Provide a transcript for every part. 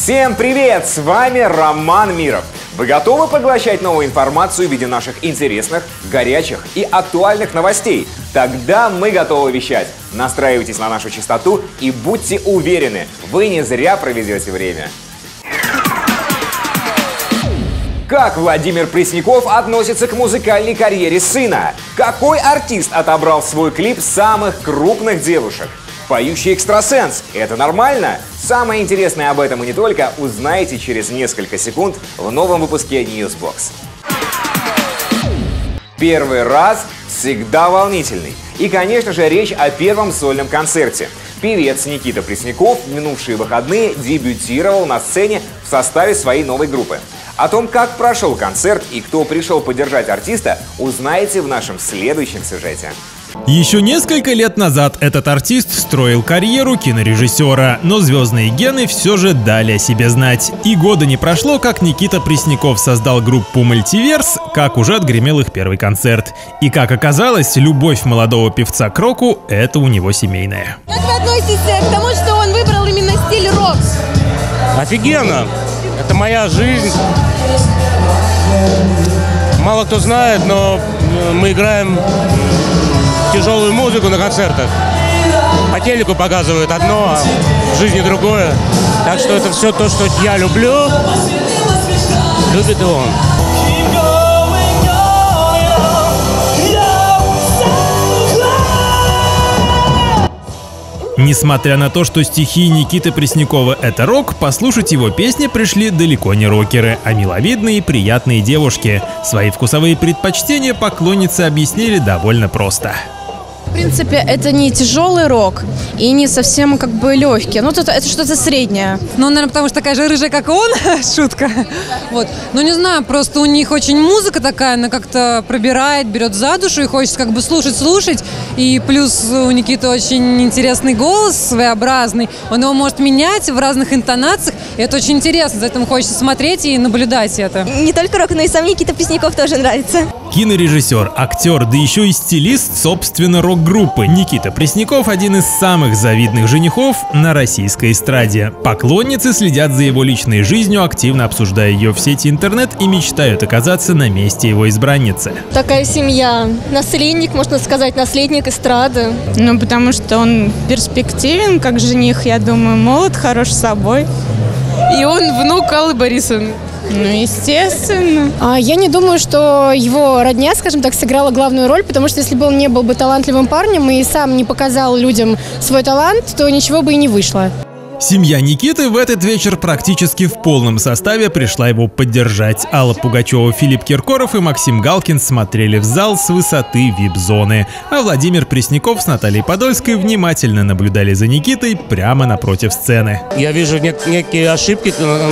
Всем привет! С вами Роман Миров. Вы готовы поглощать новую информацию в виде наших интересных, горячих и актуальных новостей? Тогда мы готовы вещать. Настраивайтесь на нашу частоту и будьте уверены, вы не зря проведете время. Как Владимир Пресняков относится к музыкальной карьере сына? Какой артист отобрал в свой клип самых крупных девушек? Поющий экстрасенс – это нормально? Самое интересное об этом и не только узнаете через несколько секунд в новом выпуске Newsbox. Первый раз всегда волнительный. И, конечно же, речь о первом сольном концерте. Певец Никита Пресняков в минувшие выходные дебютировал на сцене в составе своей новой группы. О том, как прошел концерт и кто пришел поддержать артиста, узнаете в нашем следующем сюжете. Еще несколько лет назад этот артист строил карьеру кинорежиссера, но звездные гены все же дали о себе знать. И года не прошло, как Никита Пресняков создал группу «Мультиверс», как уже отгремел их первый концерт. И как оказалось, любовь молодого певца к року – это у него семейная. Как вы относитесь к тому, что он выбрал именно стиль рок? Офигенно! Это моя жизнь. Мало кто знает, но мы играем тяжелую музыку на концертах. По телеку показывают одно, а в жизни другое. Так что это все то, что я люблю, любит и он. Несмотря на то, что стихи Никиты Преснякова — это рок, послушать его песни пришли далеко не рокеры, а миловидные и приятные девушки. Свои вкусовые предпочтения поклонницы объяснили довольно просто. В принципе, это не тяжелый рок и не совсем как бы легкий. Ну, это что-то среднее. Ну, наверное, потому что такая же рыжая, как и он, шутка. Вот. Ну, не знаю, просто у них очень музыка такая, она как-то пробирает, берет за душу и хочется как бы слушать. И плюс у Никиты очень интересный голос, своеобразный. Он его может менять в разных интонациях. И это очень интересно, поэтому хочется смотреть и наблюдать это. Не только рок, но и сам Никита Пресняков тоже нравится. Кинорежиссер, актер, да еще и стилист, собственно, рок-группы. Никита Пресняков – один из самых завидных женихов на российской эстраде. Поклонницы следят за его личной жизнью, активно обсуждая ее в сети интернет и мечтают оказаться на месте его избранницы. Такая семья. Наследник, можно сказать, наследник эстрады. Ну, потому что он перспективен, как жених, я думаю, молод, хорош собой. И он внук Аллы Борисовны. Ну, естественно. Я не думаю, что его родня, скажем так, сыграла главную роль, потому что если бы он не был бы талантливым парнем и сам не показал людям свой талант, то ничего бы и не вышло. Семья Никиты в этот вечер практически в полном составе пришла его поддержать. Алла Пугачева, Филипп Киркоров и Максим Галкин смотрели в зал с высоты вип-зоны. А Владимир Пресняков с Натальей Подольской внимательно наблюдали за Никитой прямо напротив сцены. Я вижу некие ошибки,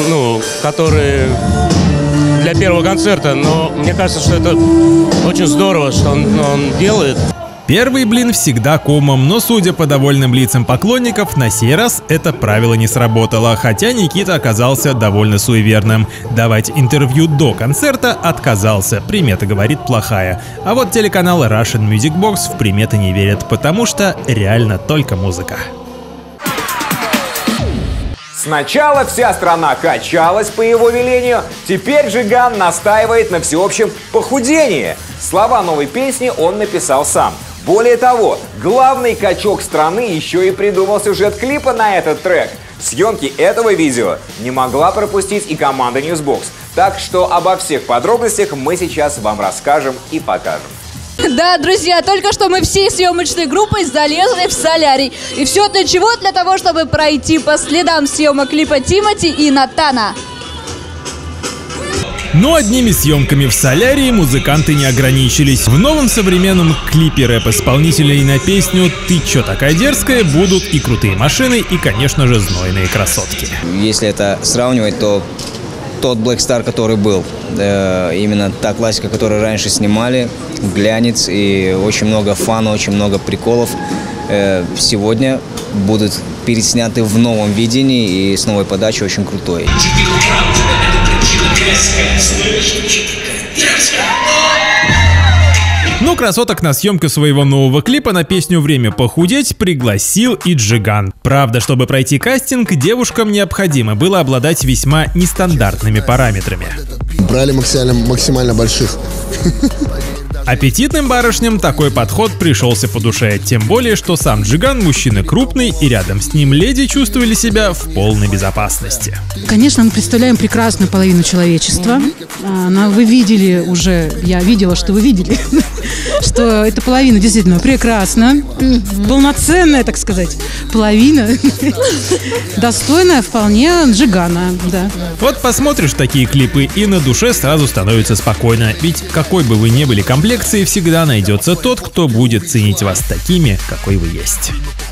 которые для первого концерта, но мне кажется, что это очень здорово, что он делает. Первый блин всегда комом, но судя по довольным лицам поклонников, на сей раз это правило не сработало, хотя Никита оказался довольно суеверным. Давать интервью до концерта отказался, примета, говорит, плохая. А вот телеканал Russian Music Box в приметы не верит, потому что реально только музыка. Сначала вся страна качалась по его велению, теперь Жиган настаивает на всеобщем похудении. Слова новой песни он написал сам. Более того, главный качок страны еще и придумал сюжет клипа на этот трек. Съемки этого видео не могла пропустить и команда Newsbox. Так что обо всех подробностях мы сейчас вам расскажем и покажем. Да, друзья, только что мы всей съемочной группой залезли в солярий. И все для чего? Для того, чтобы пройти по следам съемок клипа Тимати и Натана. Но одними съемками в солярии музыканты не ограничились. В новом современном клипе рэп-исполнителей на песню «Ты чё такая дерзкая» будут и крутые машины, и, конечно же, знойные красотки. Если это сравнивать, то тот Black Star, который был, именно та классика, которую раньше снимали, глянец, и очень много фана, очень много приколов, сегодня будут пересняты в новом видении и с новой подачей, очень крутой. Но красоток на съемку своего нового клипа на песню «Время похудеть» пригласил и Джиган. Правда, чтобы пройти кастинг, девушкам необходимо было обладать весьма нестандартными параметрами. Брали максимально больших. Аппетитным барышням такой подход пришелся по душе, тем более, что сам Джиган мужчина крупный, и рядом с ним леди чувствовали себя в полной безопасности. Конечно, мы представляем прекрасную половину человечества. Вы видели уже, я видела, что вы видели, что эта половина действительно прекрасна, полноценная, так сказать, половина, достойная вполне Джигана, да. Вот посмотришь такие клипы, и на душе сразу становится спокойно, ведь какой бы вы ни были комплекции, всегда найдется тот, кто будет ценить вас такими, какой вы есть.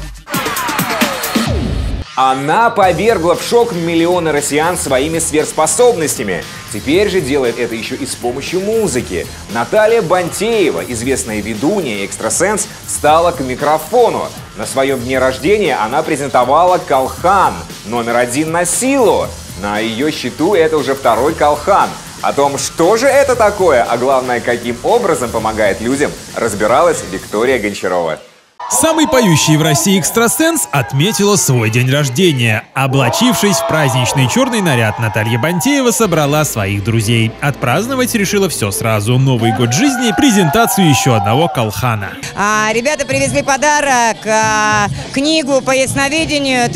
Она повергла в шок миллионы россиян своими сверхспособностями. Теперь же делает это еще и с помощью музыки. Наталья Бантеева, известная ведунья и экстрасенс, встала к микрофону. На своем дне рождения она презентовала колхан №1 на силу. На ее счету это уже второй колхан. О том, что же это такое, а главное, каким образом помогает людям, разбиралась Виктория Гончарова. Самый поющий в России экстрасенс отметила свой день рождения. Облачившись в праздничный черный наряд, Наталья Бантеева собрала своих друзей. Отпраздновать решила все сразу. Новый год жизни, презентацию еще одного колхана. Ребята привезли подарок, книгу по ясновидению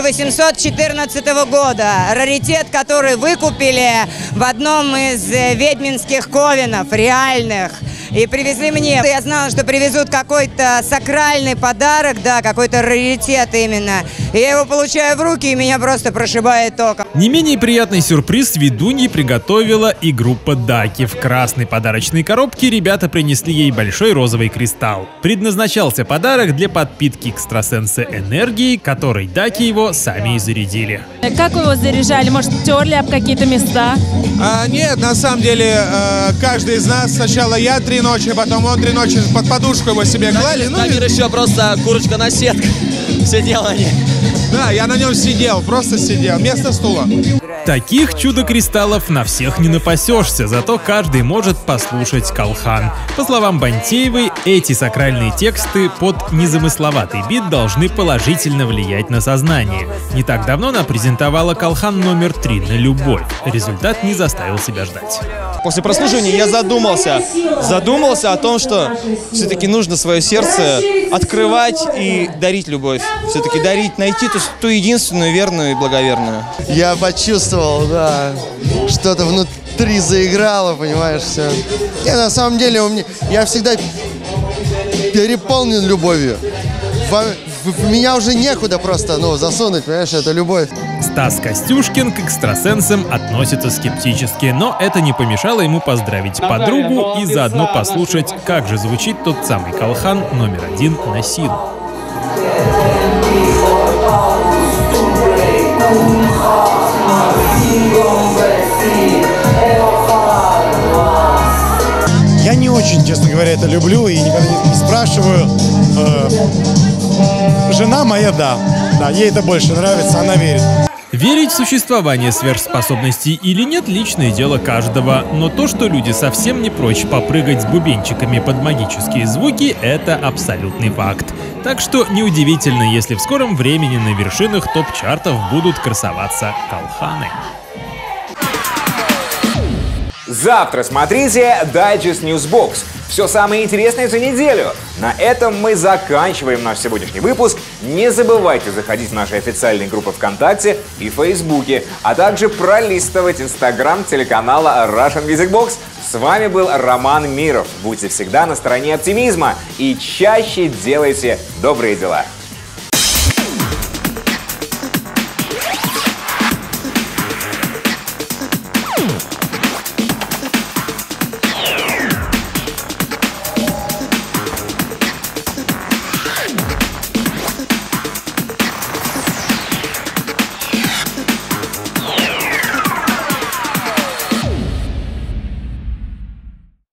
1814 года. Раритет, который выкупили в одном из ведьминских ковенов, реальных. И привезли мне. Я знала, что привезут какой-то сакральный подарок, да, какой-то раритет именно. И я его получаю в руки, и меня просто прошибает током. Не менее приятный сюрприз ведуньи приготовила и группа Даки. В красной подарочной коробке ребята принесли ей большой розовый кристалл. Предназначался подарок для подпитки экстрасенса энергией, которой Даки его сами и зарядили. Как вы его заряжали? Может, терли об какие-то места? Нет, на самом деле, каждый из нас, сначала я 3 ночи, потом он 3 ночи под подушку его себе клали. Дамир еще просто курочка на сетке. Сидел они. Да, я на нем сидел, просто сидел, вместо стула. Таких чудо-кристаллов на всех не напасешься, зато каждый может послушать колхан. По словам Бантеевой, эти сакральные тексты под незамысловатый бит должны положительно влиять на сознание. Не так давно она презентовала колхан №3 на любовь. Результат не заставил себя ждать. После прослушивания я задумался о том, что все-таки нужно свое сердце открывать и дарить любовь. Все-таки дарить, найти ту единственную, верную и благоверную. Я почувствовал, да, что-то внутри заиграло, понимаешь, все. Не, на самом деле, я всегда переполнен любовью. В меня уже некуда просто, засунуть, понимаешь, это любовь. Стас Костюшкин к экстрасенсам относится скептически, но это не помешало ему поздравить подругу и заодно послушать, как же звучит тот самый колхан №1 на силу. Я не очень, честно говоря, это люблю и никогда не спрашиваю. Жена моя, да, ей это больше нравится, она верит. Верить в существование сверхспособностей или нет – личное дело каждого, но то, что люди совсем не прочь попрыгать с бубенчиками под магические звуки – это абсолютный факт. Так что неудивительно, если в скором времени на вершинах топ-чартов будут красоваться колханы. Завтра смотрите Digest Newsbox. Все самое интересное за неделю. На этом мы заканчиваем наш сегодняшний выпуск. Не забывайте заходить в наши официальные группы ВКонтакте и Фейсбуке, а также пролистывать Инстаграм телеканала Russian Music Box. С вами был Роман Миров. Будьте всегда на стороне оптимизма и чаще делайте добрые дела.